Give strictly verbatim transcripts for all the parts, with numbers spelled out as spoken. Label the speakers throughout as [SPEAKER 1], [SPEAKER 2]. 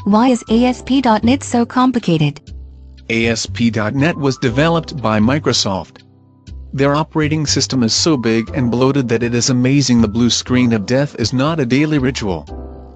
[SPEAKER 1] Why is A S P dot net so complicated?
[SPEAKER 2] A S P dot net was developed by Microsoft. Their operating system is so big and bloated that it is amazing the blue screen of death is not a daily ritual.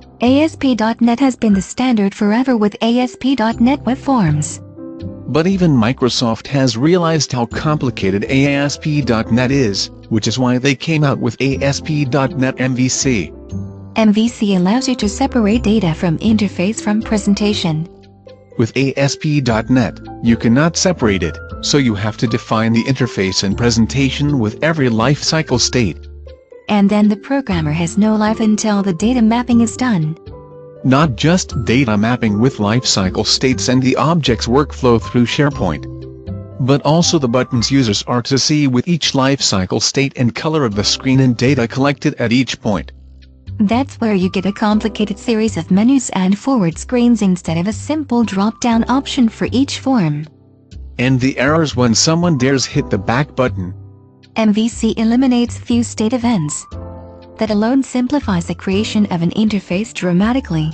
[SPEAKER 1] A S P dot net has been the standard forever with A S P dot net Web Forms.
[SPEAKER 2] But even Microsoft has realized how complicated A S P dot net is, which is why they came out with A S P dot net M V C.
[SPEAKER 1] M V C allows you to separate data from interface from presentation.
[SPEAKER 2] With A S P dot net, you cannot separate it, so you have to define the interface and presentation with every lifecycle state.
[SPEAKER 1] And then the programmer has no life until the data mapping is done.
[SPEAKER 2] Not just data mapping with lifecycle states and the object's workflow through Sharepoint, but also the buttons users are to see with each lifecycle state and color of the screen and data collected at each point.
[SPEAKER 1] That's where you get a complicated series of menus and forward screens instead of a simple drop-down option for each form.
[SPEAKER 2] And the errors when someone dares hit the back button.
[SPEAKER 1] M V C eliminates few state events. That alone simplifies the creation of an interface dramatically.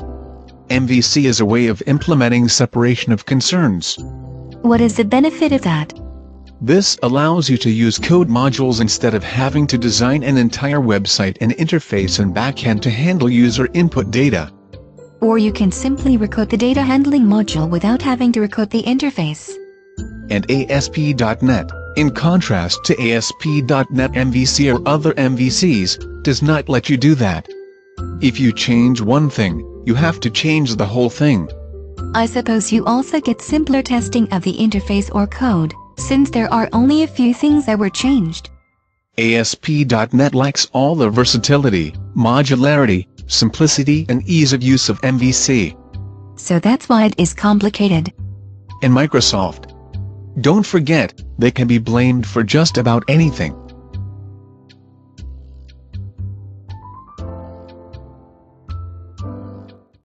[SPEAKER 2] M V C is a way of implementing separation of concerns.
[SPEAKER 1] What is the benefit of that?
[SPEAKER 2] This allows you to use code modules instead of having to design an entire website and interface and backend to handle user input data.
[SPEAKER 1] Or you can simply recode the data handling module without having to recode the interface.
[SPEAKER 2] And A S P dot net, in contrast to A S P dot net M V C or other M V Cs, does not let you do that. If you change one thing, you have to change the whole thing.
[SPEAKER 1] I suppose you also get simpler testing of the interface or code, since there are only a few things that were changed.
[SPEAKER 2] A S P dot net lacks all the versatility, modularity, simplicity and ease of use of M V C.
[SPEAKER 1] So that's why it is complicated.
[SPEAKER 2] And Microsoft, don't forget, they can be blamed for just about anything.